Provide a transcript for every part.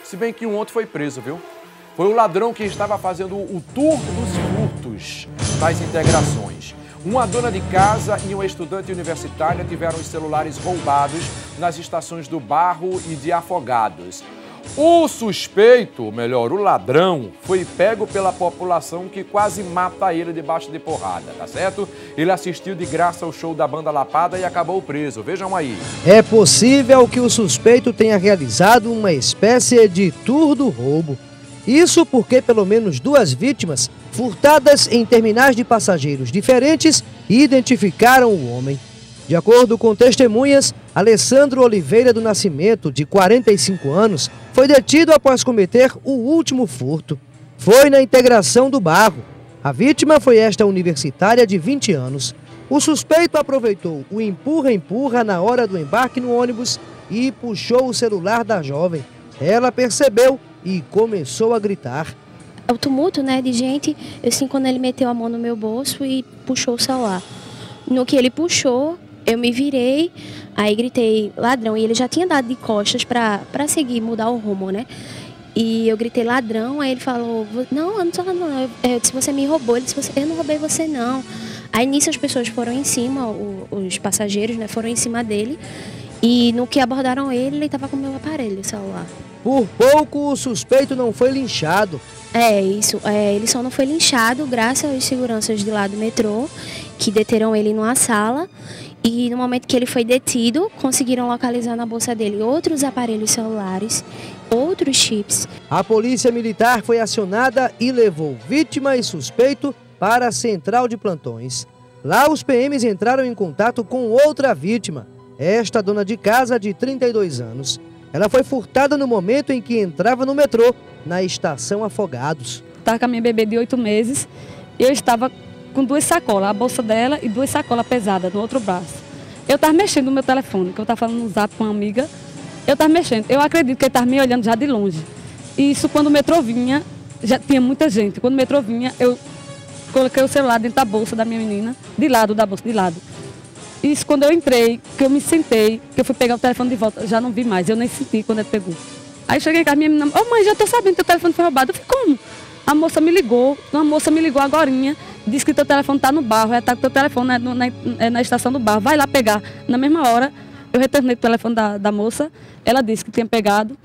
Se bem que um outro foi preso, viu? Foi o ladrão que estava fazendo o tour dos furtos das integrações. Uma dona de casa e uma estudante universitária tiveram os celulares roubados nas estações do Barro e de Afogados. O suspeito, melhor, o ladrão, foi pego pela população que quase mata ele debaixo de porrada, tá certo? Ele assistiu de graça ao show da banda Lapada e acabou preso. Vejam aí. É possível que o suspeito tenha realizado uma espécie de tour do roubo. Isso porque pelo menos 2 vítimas, furtadas em terminais de passageiros diferentes, identificaram o homem. De acordo com testemunhas, Alessandro Oliveira do Nascimento, de 45 anos, foi detido após cometer o último furto. Foi na integração do Barro. A vítima foi esta universitária de 20 anos. O suspeito aproveitou o empurra-empurra na hora do embarque no ônibus e puxou o celular da jovem. Ela percebeu e começou a gritar. O tumulto, de gente, assim, quando ele meteu a mão no meu bolso e puxou o celular. No que ele puxou, eu me virei, aí gritei ladrão, e ele já tinha dado de costas para seguir, mudar o rumo, E eu gritei ladrão, aí ele falou, não, eu não sou ladrão, eu disse, você me roubou, ele disse, eu não roubei você não. Aí nisso as pessoas foram em cima, os passageiros, foram em cima dele, e no que abordaram ele estava com o meu aparelho, o celular. Por pouco o suspeito não foi linchado. Ele só não foi linchado graças aos seguranças de lá do metrô, que deteram ele numa sala. E no momento que ele foi detido, conseguiram localizar na bolsa dele outros aparelhos celulares, outros chips. A polícia militar foi acionada e levou vítima e suspeito para a central de plantões. Lá os PMs entraram em contato com outra vítima, esta dona de casa de 32 anos. Ela foi furtada no momento em que entrava no metrô, na estação Afogados. Estava com a minha bebê de 8 meses, eu estava com 2 sacolas, a bolsa dela e 2 sacolas pesadas no outro braço. Eu estava mexendo no meu telefone, que eu estava falando no zap com uma amiga, eu estava mexendo. Eu acredito que ele estava me olhando já de longe. E isso quando o metrô vinha, já tinha muita gente. Quando o metrô vinha, eu coloquei o celular dentro da bolsa da minha menina, de lado da bolsa, de lado. Isso quando eu entrei, que eu me sentei, que eu fui pegar o telefone de volta, já não vi mais, eu nem senti quando ele pegou. Aí cheguei com a minha menina, mãe, já estou sabendo que o telefone foi roubado. Eu falei, como? A moça me ligou agorinha, disse que teu telefone está no Barro, está com teu telefone na estação do Barro, vai lá pegar. Na mesma hora, eu retornei o telefone da moça, ela disse que tinha pegado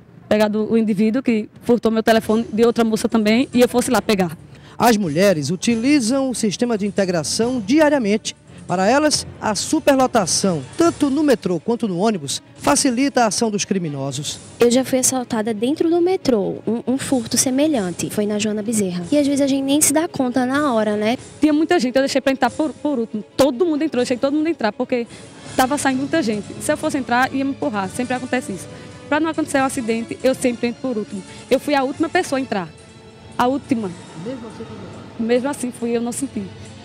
o indivíduo que furtou meu telefone de outra moça também, e eu fosse lá pegar. As mulheres utilizam o sistema de integração diariamente. Para elas, a superlotação, tanto no metrô quanto no ônibus, facilita a ação dos criminosos. Eu já fui assaltada dentro do metrô, um furto semelhante, foi na Joana Bezerra. E às vezes a gente nem se dá conta na hora, Tinha muita gente, eu deixei para entrar por último. Todo mundo entrou, eu deixei todo mundo entrar, porque estava saindo muita gente. Se eu fosse entrar, ia me empurrar, sempre acontece isso. Para não acontecer um acidente, eu sempre entro por último. Eu fui a última pessoa a entrar, a última. Mesmo assim fui, eu não senti.